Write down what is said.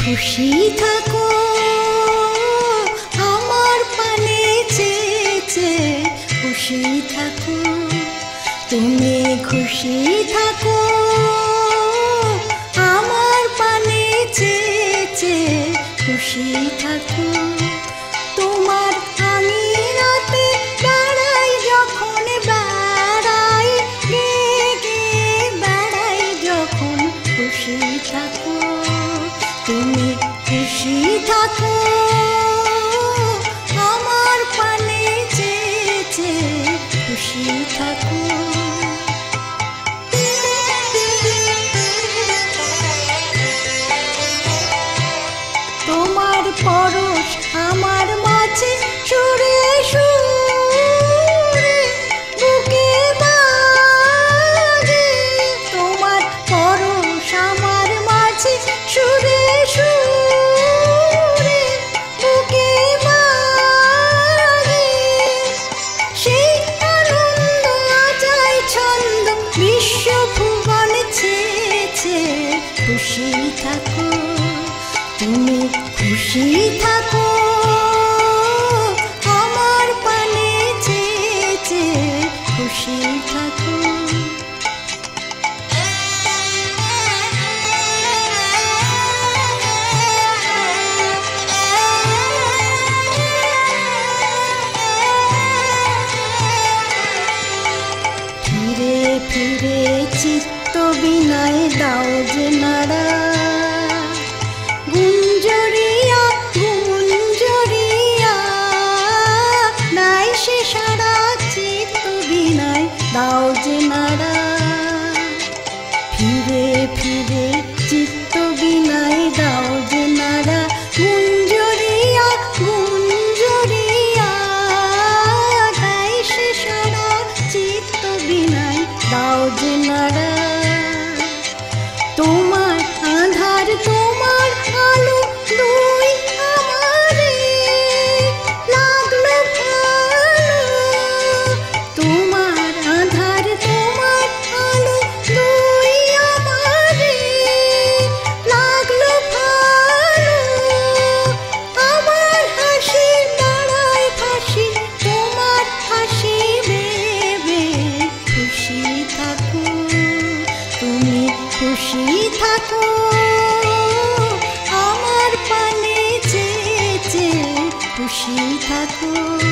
খুশি থাকো আমার পানে চেয়েছে, খুশি থাকো তুমি, খুশি থাকো আমার পানে চেয়েছে, খুশি থাকো তোমার আঙিনাতে বেড়াই যখন, বেড়াই গে গে বেড়াই যখন, খুশি থাকো তুমি, খুশি থাকো আমার পানে চেয়েছে, খুশি থাকো। তোমার পরশ আমার মাঝে সুরে সুরে বুকে বাজে, তোমার পরশ আমার মাঝে সুরে সুরে বুকে বাজে, সেই আনন্দ আজায় ছন্দ বিশ্ব ভুবন ছেয়েছে, খুশি থাকো তুমি, খুশি থাকো আমার পানে চেয়েছে, খুশি থাকো। ফিরে ফিরে চিত্ত বিনায় দাও যে নাড়া, গুঞ্জরিয়া গুঞ্জরিয়া নাই সে সারা, চিত্ত বিনায় দাও যে নাড়া। ফিরে ফিরে চিত্ত বিনায় দাও যে নাড়া, গুঞ্জরিয়া গুঞ্জরিয়া নাই সে সারা, চিত্ত বিনায় দাও যে নাড়া। তোমার আধার তোমার আলো দুই আমারে লাগলো ভালো, তোমার আধার তোমার আলো দুই আমারে লাগলো ভালো, আমার হাসি দাঁড়ায় ফাঁসি তোমার হাসি ভেবে, খুশি থাকো তুমি, খুশি থাকো আমার পানে চেয়েছে, খুশি থাকো।